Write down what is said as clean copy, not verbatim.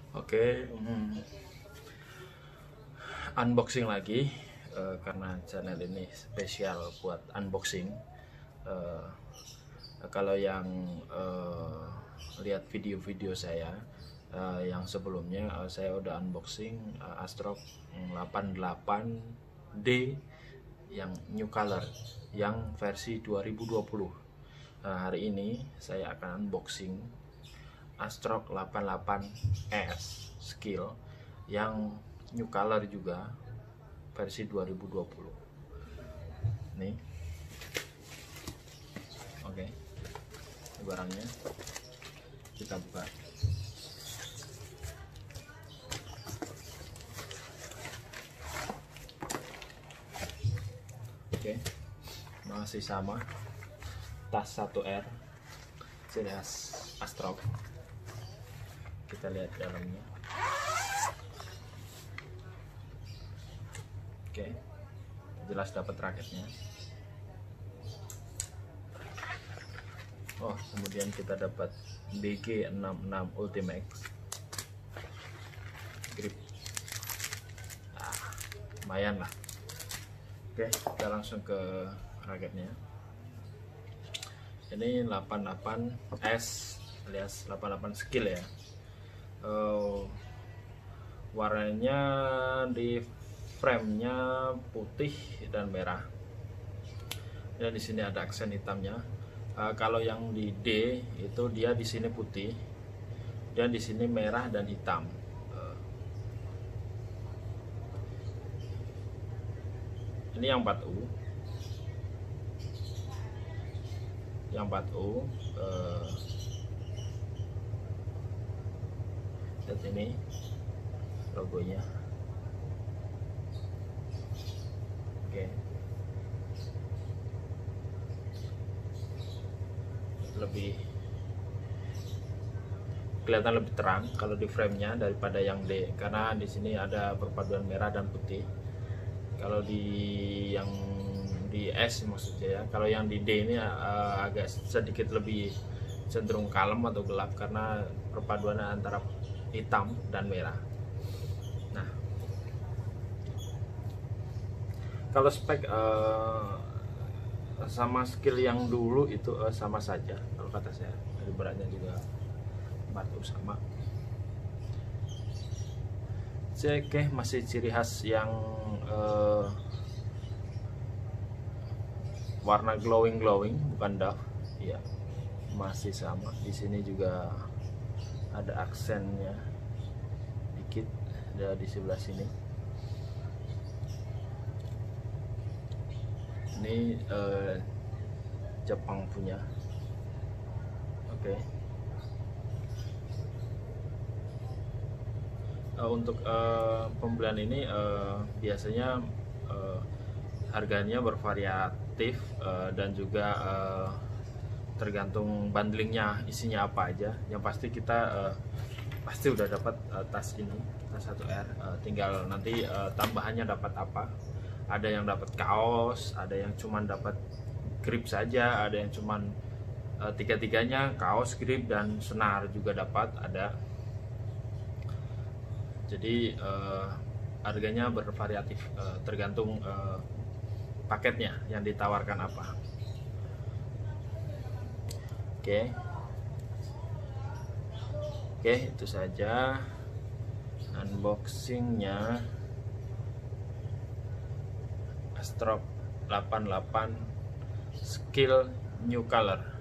Oke, unboxing lagi karena channel ini spesial buat unboxing. Eh, Kalau yang lihat video-video saya yang sebelumnya, saya udah unboxing Astrok 88D yang new color, yang versi 2020. Hari ini saya akan unboxing Astrok 88S Skill yang new color juga versi 2020. Nih, oke, barangnya kita buka. Oke, masih sama, tas 1R ciri khas Astrok. Kita lihat dalamnya. Oke, jelas dapat raketnya. Oh, kemudian kita dapat BG66 Ultimax grip. Lumayan lah. Oke, kita langsung ke raketnya. Ini 88S alias 88 Skill ya. Warnanya di frame-nya putih dan merah. Dan di sini ada aksen hitamnya. Kalau yang di D itu dia di sini putih dan di sini merah dan hitam. Ini yang 4U. Yang 4U. Lihat ini logonya. Oke, lebih kelihatan lebih terang kalau di frame-nya daripada yang D, karena di sini ada perpaduan merah dan putih. Kalau di yang di S maksudnya ya, kalau yang di D ini agak sedikit lebih cenderung kalem atau gelap karena perpaduannya antara hitam dan merah. Nah, kalau spek sama skill yang dulu itu sama saja kalau kata saya. Dari beratnya juga batu sama. Oke, masih ciri khas yang warna glowing bukan dark ya, masih sama. Di sini juga ada aksennya dikit, ada di sebelah sini. Ini Jepang punya. Oke. Untuk pembelian ini biasanya harganya bervariatif dan juga tergantung bundlingnya isinya apa aja. Yang pasti kita pasti udah dapat tas ini, tas 1R. Tinggal nanti tambahannya dapat apa. Ada yang dapat kaos, ada yang cuman dapat grip saja, ada yang cuman tiga-tiganya, kaos, grip dan senar juga dapat ada. Jadi harganya bervariatif tergantung paketnya yang ditawarkan apa. Oke, itu saja unboxingnya Astrok 88 Skill new color.